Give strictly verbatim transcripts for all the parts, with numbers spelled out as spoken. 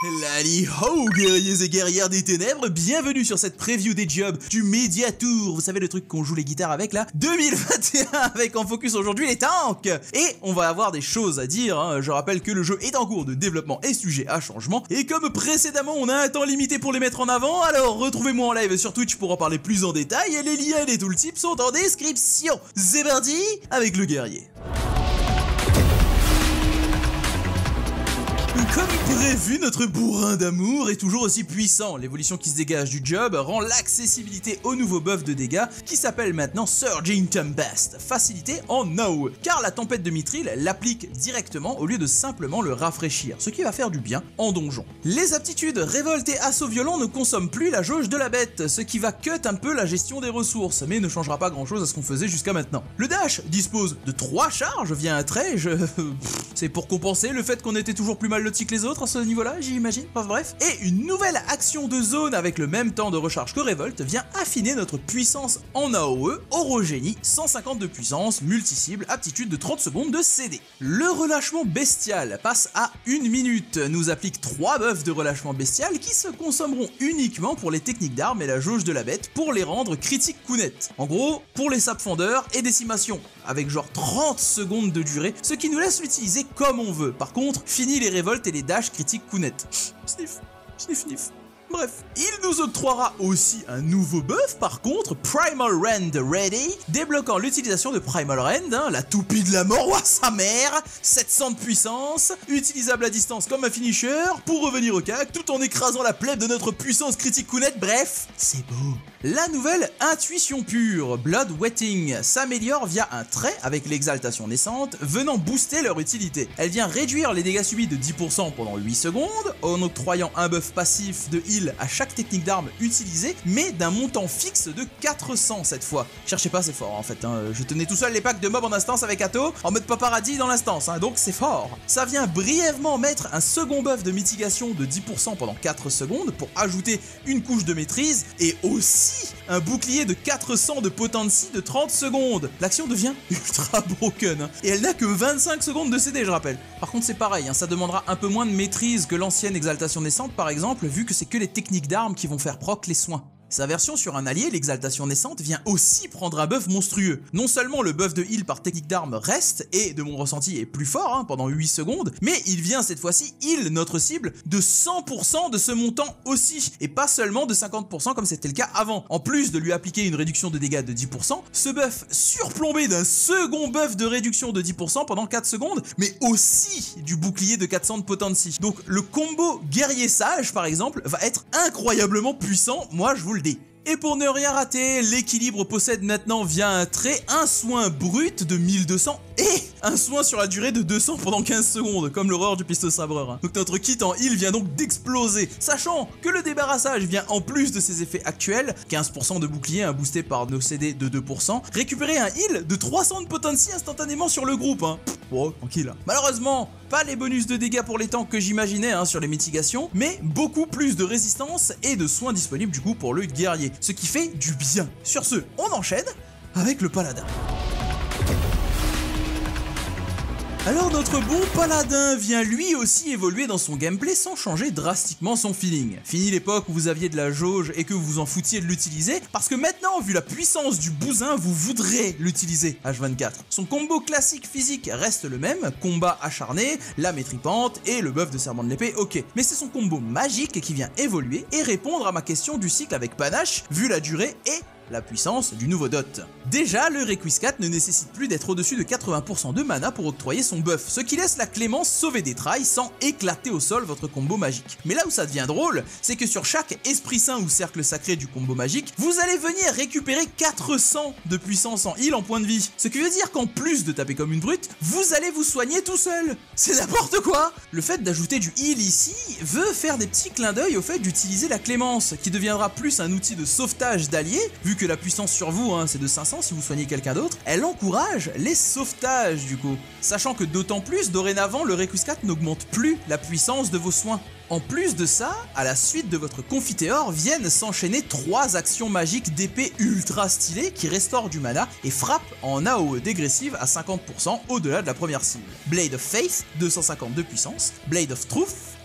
Lali ho, guerriers et guerrières des ténèbres, bienvenue sur cette preview des jobs du Media Tour. Vous savez le truc qu'on joue les guitares avec là, deux mille vingt et un, avec en focus aujourd'hui les tanks. Et on va avoir des choses à dire, hein. Je rappelle que le jeu est en cours de développement et sujet à changement. Et comme précédemment on a un temps limité pour les mettre en avant, alors retrouvez-moi en live sur Twitch pour en parler plus en détail. Et les liens et tout le type sont en description. C'est parti avec le guerrier. Comme prévu, notre bourrin d'amour est toujours aussi puissant. L'évolution qui se dégage du job rend l'accessibilité au nouveau buff de dégâts qui s'appelle maintenant Surging Tempest, facilité en A O E, car la tempête de Mithril l'applique directement au lieu de simplement le rafraîchir, ce qui va faire du bien en donjon. Les aptitudes révolte et assaut violent ne consomment plus la jauge de la bête, ce qui va cut un peu la gestion des ressources, mais ne changera pas grand chose à ce qu'on faisait jusqu'à maintenant. Le dash dispose de trois charges via un trait, je... c'est pour compenser le fait qu'on était toujours plus mal lotis que les autres à ce niveau-là, j'imagine, enfin bref. Et une nouvelle action de zone avec le même temps de recharge que Révolte vient affiner notre puissance en A O E, Orogénie, cent cinquante de puissance, multi-cible, aptitude de trente secondes de C D. Le relâchement bestial passe à une minute, nous applique trois buffs de relâchement bestial qui se consommeront uniquement pour les techniques d'armes et la jauge de la bête pour les rendre critiques counettes. En gros, pour les sapfendeurs et décimation, avec genre trente secondes de durée, ce qui nous laisse l'utiliser comme on veut. Par contre, fini les révoltes et les dash critiques counettes. Sniff, sniff, sniff. Bref, il nous octroiera aussi un nouveau buff par contre, Primal Rend Ready, débloquant l'utilisation de Primal Rend, hein, la toupie de la mort, ouah, sa mère, sept cents de puissance, utilisable à distance comme un finisher, pour revenir au cac, tout en écrasant la plèbe de notre puissance critique counette, bref, c'est beau. La nouvelle intuition pure, Blood Wetting, s'améliore via un trait avec l'exaltation naissante, venant booster leur utilité. Elle vient réduire les dégâts subis de dix pour cent pendant huit secondes, en octroyant un buff passif de heal à chaque technique d'arme utilisée, mais d'un montant fixe de quatre cents cette fois. Cherchez pas, c'est fort en fait, hein. Je tenais tout seul les packs de mobs en instance avec Atto, en mode paparazzi dans l'instance, hein, donc c'est fort. Ça vient brièvement mettre un second buff de mitigation de dix pour cent pendant quatre secondes pour ajouter une couche de maîtrise, et aussi un bouclier de quatre cents de potency de trente secondes. L'action devient ultra broken, hein, et elle n'a que vingt-cinq secondes de C D, je rappelle. Par contre c'est pareil, hein, ça demandera un peu moins de maîtrise que l'ancienne exaltation naissante par exemple, vu que c'est que les techniques d'armes qui vont faire proc les soins. Sa version sur un allié, l'exaltation naissante, vient aussi prendre un buff monstrueux. Non seulement le buff de heal par technique d'arme reste, et de mon ressenti est plus fort, hein, pendant huit secondes, mais il vient cette fois-ci heal notre cible de cent pour cent de ce montant aussi, et pas seulement de cinquante pour cent comme c'était le cas avant. En plus de lui appliquer une réduction de dégâts de dix pour cent, ce buff surplombé d'un second buff de réduction de dix pour cent pendant quatre secondes, mais aussi du bouclier de quatre cents de potency. Donc le combo guerrier sage par exemple va être incroyablement puissant, moi je vous le dis. Et pour ne rien rater, l'équilibre possède maintenant via un trait un soin brut de mille deux cents et un soin sur la durée de deux cents pendant quinze secondes, comme l'horreur du pistolet sabreur. Hein. Donc notre kit en heal vient donc d'exploser, sachant que le débarrassage vient en plus de ses effets actuels, quinze pour cent de bouclier hein, boosté par nos C D de deux pour cent, récupérer un heal de trois cents de potency instantanément sur le groupe. Hein. Pff, oh, tranquille. Hein. Malheureusement, pas les bonus de dégâts pour les tanks que j'imaginais hein, sur les mitigations, mais beaucoup plus de résistance et de soins disponibles du coup pour le guerrier, ce qui fait du bien. Sur ce, on enchaîne avec le paladin. Alors notre bon paladin vient lui aussi évoluer dans son gameplay sans changer drastiquement son feeling. Fini l'époque où vous aviez de la jauge et que vous vous en foutiez de l'utiliser, parce que maintenant, vu la puissance du bousin, vous voudrez l'utiliser H vingt-quatre. Son combo classique physique reste le même, combat acharné, lame étripante et le buff de serment de l'épée, ok. Mais c'est son combo magique qui vient évoluer et répondre à ma question du cycle avec panache, vu la durée et la puissance du nouveau dot. Déjà, le Requiescat ne nécessite plus d'être au-dessus de quatre-vingts pour cent de mana pour octroyer son buff, ce qui laisse la clémence sauver des trailles sans éclater au sol votre combo magique. Mais là où ça devient drôle, c'est que sur chaque esprit saint ou cercle sacré du combo magique, vous allez venir récupérer quatre cents de puissance en heal en point de vie. Ce qui veut dire qu'en plus de taper comme une brute, vous allez vous soigner tout seul. C'est n'importe quoi. Le fait d'ajouter du heal ici veut faire des petits clins d'œil au fait d'utiliser la clémence, qui deviendra plus un outil de sauvetage d'alliés, vu que la puissance sur vous hein, c'est de cinq cents si vous soignez quelqu'un d'autre, elle encourage les sauvetages du coup. Sachant que d'autant plus, dorénavant, le Requiescat n'augmente plus la puissance de vos soins. En plus de ça, à la suite de votre Confiteor viennent s'enchaîner trois actions magiques d'épée ultra stylées qui restaurent du mana et frappent en A O E dégressive à cinquante pour cent au-delà de la première cible. Blade of Faith, deux cent cinquante de puissance, Blade of Truth,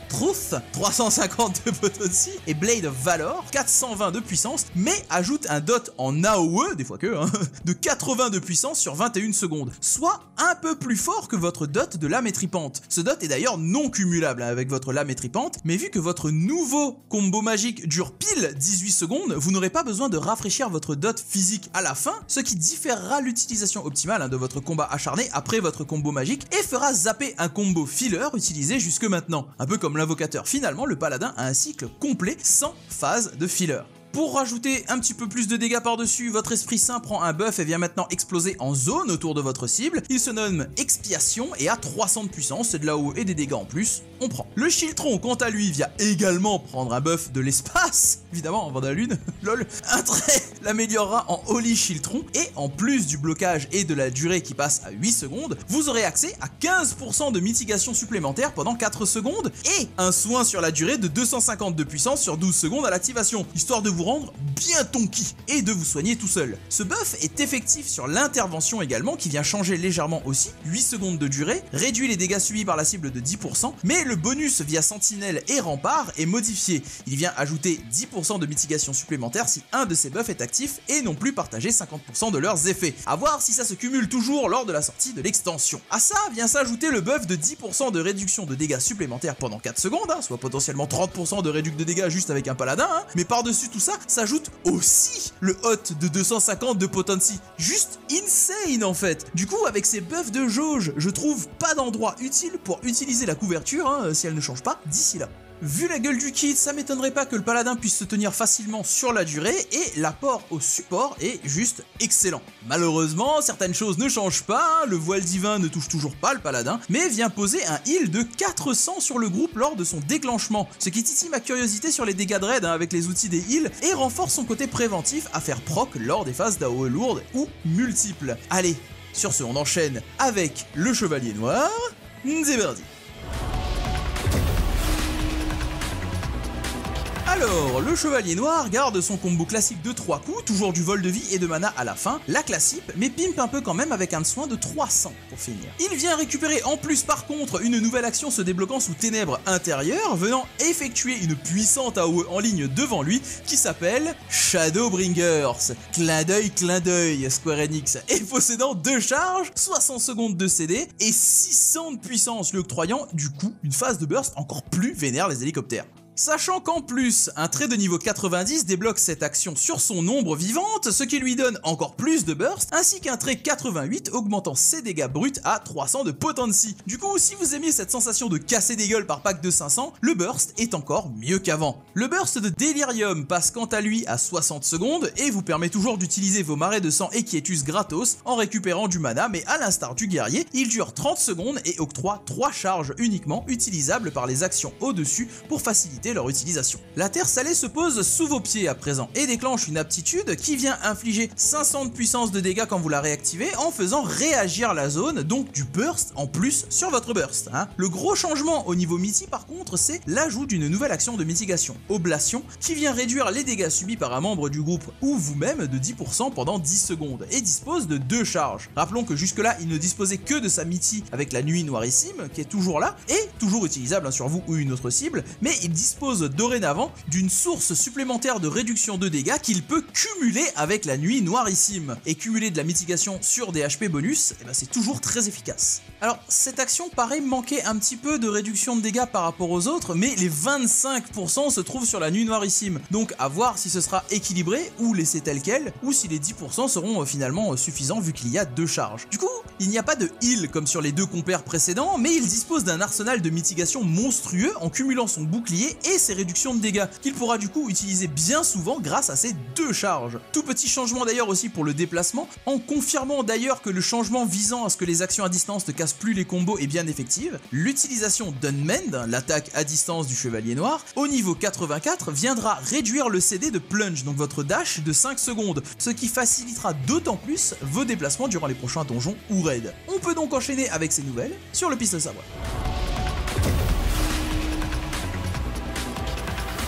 Truth, trois cent cinquante de potency, et Blade of Valor, quatre cent vingt de puissance, mais ajoute un dot en A O E, des fois que, hein, de quatre-vingts de puissance sur vingt et une secondes, soit un peu plus fort que votre dot de lame étripante. Ce dot est d'ailleurs non cumulable hein, avec votre lame étripante, mais vu que votre nouveau combo magique dure pile dix-huit secondes, vous n'aurez pas besoin de rafraîchir votre dot physique à la fin, ce qui différera l'utilisation optimale hein, de votre combat acharné après votre combo magique et fera zapper un combo filler utilisé jusque maintenant. Un peu comme l'invocateur, finalement le paladin a un cycle complet sans phase de filler. Pour rajouter un petit peu plus de dégâts par-dessus, votre esprit saint prend un buff et vient maintenant exploser en zone autour de votre cible. Il se nomme Expiation et a trois cents de puissance, c'est de la haut et des dégâts en plus, on prend. Le Shieldtron, quant à lui, vient également prendre un buff de l'espace, évidemment en vendant la lune, lol. Un trait l'améliorera en Holy Shieldtron et en plus du blocage et de la durée qui passe à huit secondes, vous aurez accès à quinze pour cent de mitigation supplémentaire pendant quatre secondes et un soin sur la durée de deux cent cinquante de puissance sur douze secondes à l'activation, histoire de vous rendre bien tonky et de vous soigner tout seul. Ce buff est effectif sur l'intervention également qui vient changer légèrement aussi, huit secondes de durée, réduit les dégâts subis par la cible de dix pour cent, mais le bonus via sentinelle et rempart est modifié. Il vient ajouter dix pour cent de mitigation supplémentaire si un de ces buffs est actif et non plus partager cinquante pour cent de leurs effets. A voir si ça se cumule toujours lors de la sortie de l'extension. À ça vient s'ajouter le buff de dix pour cent de réduction de dégâts supplémentaires pendant quatre secondes, hein, soit potentiellement trente pour cent de réduction de dégâts juste avec un paladin, hein, mais par-dessus tout ça, s'ajoute aussi le hot de deux cent cinquante de potency. Juste insane en fait. Du coup, avec ces buffs de jauge, je trouve pas d'endroit utile pour utiliser la couverture, hein, si elle ne change pas d'ici là. Vu la gueule du kit, ça m'étonnerait pas que le paladin puisse se tenir facilement sur la durée et l'apport au support est juste excellent. Malheureusement, certaines choses ne changent pas, hein, le voile divin ne touche toujours pas le paladin, mais vient poser un heal de quatre cents sur le groupe lors de son déclenchement, ce qui titille ma curiosité sur les dégâts de raid hein, avec les outils des heals et renforce son côté préventif à faire proc lors des phases d'A O E lourdes ou multiples. Allez, sur ce on enchaîne avec le chevalier noir, c'est parti. Alors, le chevalier noir garde son combo classique de trois coups, toujours du vol de vie et de mana à la fin, la classique, mais pimpe un peu quand même avec un soin de trois cents pour finir. Il vient récupérer en plus par contre une nouvelle action se débloquant sous ténèbres intérieures, venant effectuer une puissante A O E en ligne devant lui qui s'appelle Shadowbringers. Clin d'œil, clin d'œil, Square Enix, et possédant deux charges, soixante secondes de C D et six cents de puissance, lui octroyant du coup une phase de burst encore plus vénère les hélicoptères. Sachant qu'en plus, un trait de niveau quatre-vingt-dix débloque cette action sur son ombre vivante, ce qui lui donne encore plus de burst, ainsi qu'un trait quatre-vingt-huit augmentant ses dégâts bruts à trois cents de potency. Du coup, si vous aimiez cette sensation de casser des gueules par pack de cinq cents, le burst est encore mieux qu'avant. Le burst de Delirium passe quant à lui à soixante secondes et vous permet toujours d'utiliser vos marais de sang et quietus gratos en récupérant du mana, mais à l'instar du guerrier, il dure trente secondes et octroie trois charges uniquement utilisables par les actions au-dessus pour faciliter leur utilisation. La terre salée se pose sous vos pieds à présent et déclenche une aptitude qui vient infliger cinq cents de puissance de dégâts quand vous la réactivez en faisant réagir la zone, donc du burst en plus sur votre burst. Hein. Le gros changement au niveau miti par contre, c'est l'ajout d'une nouvelle action de mitigation, Oblation, qui vient réduire les dégâts subis par un membre du groupe ou vous-même de dix pour cent pendant dix secondes et dispose de deux charges. Rappelons que jusque là il ne disposait que de sa miti avec la nuit noirissime qui est toujours là et toujours utilisable hein, sur vous ou une autre cible, mais il dispose dorénavant d'une source supplémentaire de réduction de dégâts qu'il peut cumuler avec la nuit noirissime. Et cumuler de la mitigation sur des H P bonus, eh ben c'est toujours très efficace. Alors cette action paraît manquer un petit peu de réduction de dégâts par rapport aux autres, mais les vingt-cinq pour cent se trouvent sur la nuit noirissime. Donc à voir si ce sera équilibré ou laissé tel quel, ou si les dix pour cent seront euh, finalement euh, suffisants vu qu'il y a deux charges. Du coup, il n'y a pas de heal comme sur les deux compères précédents, mais il dispose d'un arsenal de mitigation monstrueux en cumulant son bouclier et ses réductions de dégâts, qu'il pourra du coup utiliser bien souvent grâce à ces deux charges. Tout petit changement d'ailleurs aussi pour le déplacement, en confirmant d'ailleurs que le changement visant à ce que les actions à distance ne cassent plus les combos est bien effective, l'utilisation d'Unmend, l'attaque à distance du chevalier noir, au niveau quatre-vingt-quatre viendra réduire le C D de plunge, donc votre dash, de cinq secondes, ce qui facilitera d'autant plus vos déplacements durant les prochains donjons ou raids. On peut donc enchaîner avec ces nouvelles sur le Piste Sabre.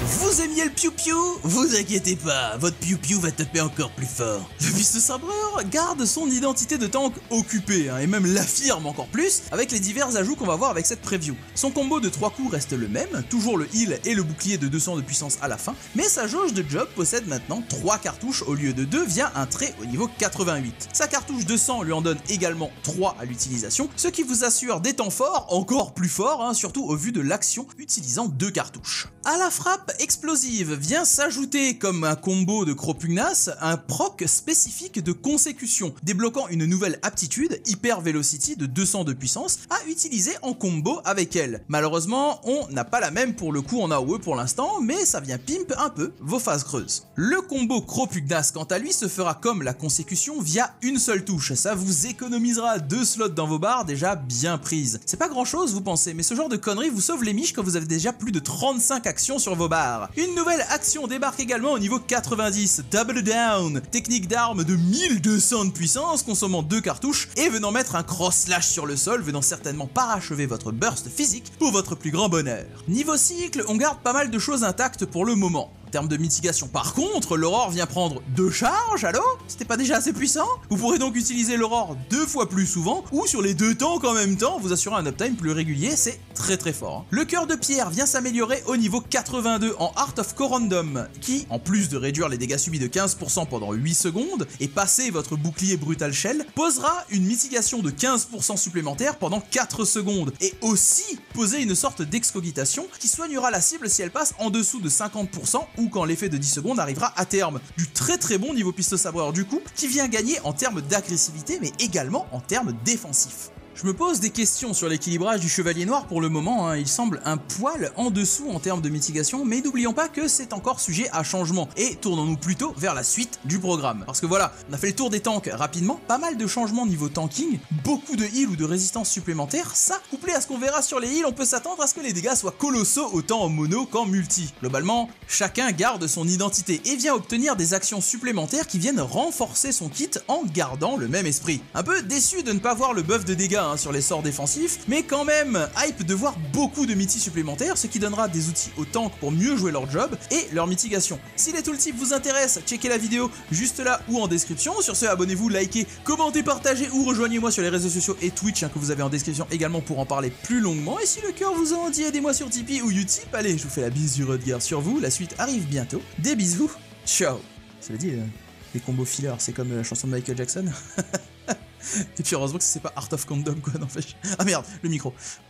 Vous aimiez le piou-piou? Vous inquiétez pas, votre piou-piou va taper encore plus fort. Le Beast Sabreur garde son identité de tank occupée, hein, et même l'affirme encore plus, avec les divers ajouts qu'on va voir avec cette preview. Son combo de trois coups reste le même, toujours le heal et le bouclier de deux cents de puissance à la fin, mais sa jauge de job possède maintenant trois cartouches au lieu de deux via un trait au niveau quatre-vingt-huit. Sa cartouche de cent lui en donne également trois à l'utilisation, ce qui vous assure des temps forts, encore plus forts, hein, surtout au vu de l'action utilisant deux cartouches. À la frappe explosive vient s'ajouter, comme un combo de Cropugnace, un proc spécifique de consécution, débloquant une nouvelle aptitude, Hyper Velocity de deux cents de puissance, à utiliser en combo avec elle. Malheureusement, on n'a pas la même pour le coup en A O E pour l'instant, mais ça vient pimp un peu vos phases creuses. Le combo Cropugnace, quant à lui, se fera comme la consécution via une seule touche. Ça vous économisera deux slots dans vos barres déjà bien prises. C'est pas grand chose, vous pensez, mais ce genre de conneries vous sauve les miches quand vous avez déjà plus de trente-cinq actions sur vos barres. Une nouvelle action débarque également au niveau quatre-vingt-dix, Double Down, technique d'arme de mille deux cents de puissance, consommant deux cartouches et venant mettre un cross slash sur le sol, venant certainement parachever votre burst physique pour votre plus grand bonheur. Niveau cycle, on garde pas mal de choses intactes pour le moment. En termes de mitigation. Par contre, l'aurore vient prendre deux charges, allô? C'était pas déjà assez puissant? Vous pourrez donc utiliser l'aurore deux fois plus souvent, ou sur les deux tanks en même temps, vous assurant un uptime plus régulier, c'est très très fort. Le cœur de pierre vient s'améliorer au niveau quatre-vingt-deux en Art of Corundum, qui, en plus de réduire les dégâts subis de quinze pour cent pendant huit secondes, et passer votre bouclier Brutal Shell, posera une mitigation de quinze pour cent supplémentaire pendant quatre secondes, et aussi poser une sorte d'excogitation qui soignera la cible si elle passe en dessous de cinquante pour cent, ou quand l'effet de dix secondes arrivera à terme. Du très très bon niveau piste sabreur du coup, qui vient gagner en termes d'agressivité mais également en termes défensifs. Je me pose des questions sur l'équilibrage du Chevalier Noir pour le moment, hein. Il semble un poil en dessous en termes de mitigation, mais n'oublions pas que c'est encore sujet à changement, et tournons-nous plutôt vers la suite du programme. Parce que voilà, on a fait le tour des tanks rapidement, pas mal de changements niveau tanking, beaucoup de heal ou de résistance supplémentaire, ça, couplé à ce qu'on verra sur les heals, on peut s'attendre à ce que les dégâts soient colossaux autant en mono qu'en multi. Globalement, chacun garde son identité et vient obtenir des actions supplémentaires qui viennent renforcer son kit en gardant le même esprit. Un peu déçu de ne pas voir le buff de dégâts hein, sur les sorts défensifs, mais quand même hype de voir beaucoup de mitis supplémentaires, ce qui donnera des outils aux tanks pour mieux jouer leur job et leur mitigation. Si les tooltips vous intéressent, checkez la vidéo juste là ou en description. Sur ce, abonnez-vous, likez, commentez, partagez ou rejoignez-moi sur les réseaux sociaux et Twitch hein, que vous avez en description également pour en parler plus longuement. Et si le cœur vous en dit, aidez-moi sur Tipeee ou Utip. Allez, je vous fais la bise du Rodger sur vous, la suite arrive bientôt. Des bisous, ciao. Ça veut dire, euh, les combos fillers, c'est comme la chanson de Michael Jackson. Et puis heureusement que c'est pas Art of Condom quoi, non fait. Ah merde, le micro.